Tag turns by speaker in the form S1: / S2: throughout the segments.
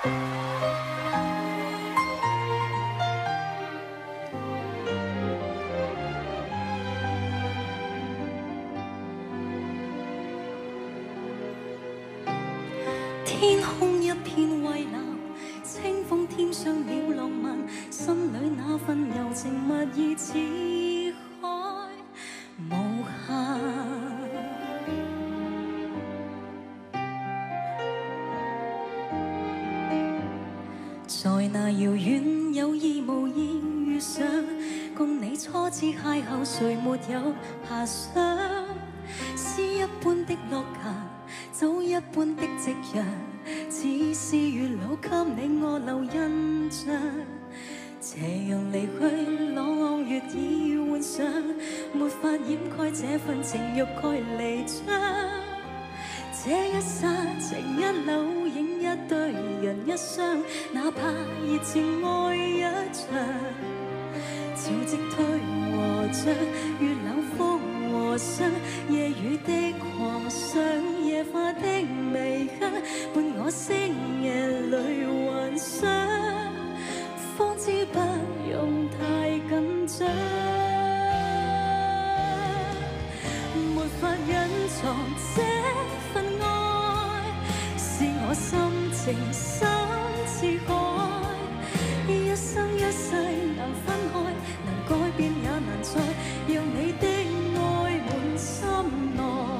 S1: 天空一片蔚蓝，清风添上了浪漫，心里那份柔情蜜意似海无限。在那遥远有意无意遇上，共你初次邂逅，谁没有遐想？诗一般的落霞。 酒一般的夕陽，似是月老給你我留印象。斜陽離去，朗朗月已換上，沒法掩蓋這份情欲蓋彌彰。這一剎，情一縷，影一對人一雙，哪怕熱情愛一場。潮汐退和漲，月冷風和霜，夜雨的狂想。 夜花的微香，伴我星夜裏幻想，方知不用太緊張，沒法隱藏這份愛，是我心情深似海，一生一世難分開，能改變也難再，讓你的愛滿心內。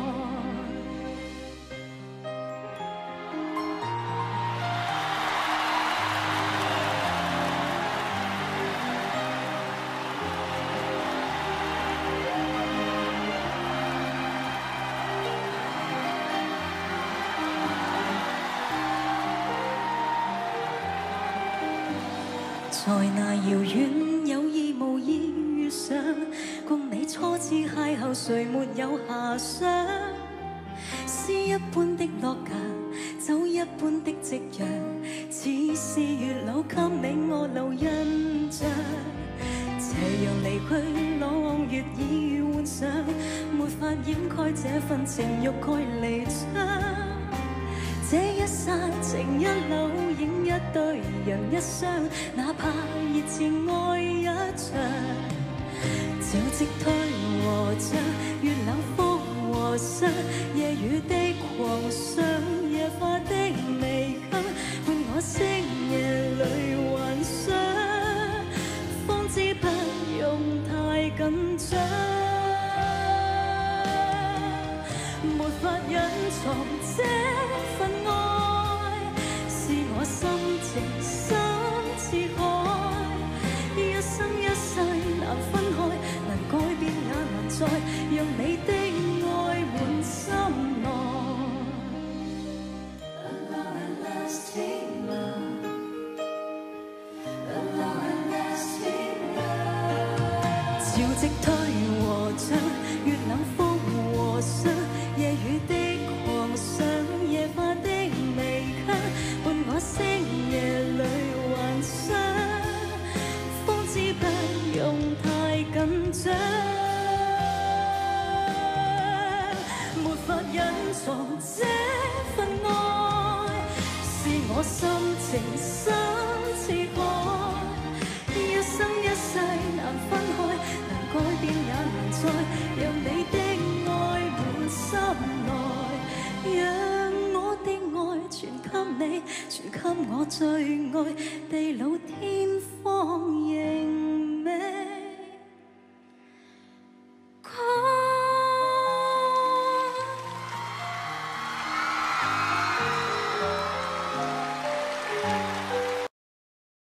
S1: 在那遙遠有意無意遇上，共你初次邂逅，誰沒有遐想？詩一般的落霞，酒一般的夕陽，似是月老給你我留印象。斜陽離去，朗朗月已換上，沒法掩蓋這份情欲蓋彌彰。 這一剎，情一縷，影一對人一雙，哪怕熱情愛一場。潮汐退和漲，月冷風和霜，夜雨的狂想，夜花的微香，伴我星夜裏幻想，方知不用太緊張，沒法隱藏這份愛，是我心情深似海，一生一世難分開，能改變也難再，讓你的愛滿心內。潮汐退和漲，月冷風和霜，夜雨的狂想，夜花的微香，伴我星夜裏幻想，方知不用太緊張，沒法隱藏這份愛，是我心情深似海，一生一世難分開，能改變也難再，讓你的愛滿心內，讓我的愛傳給你，傳給我最愛地老天荒。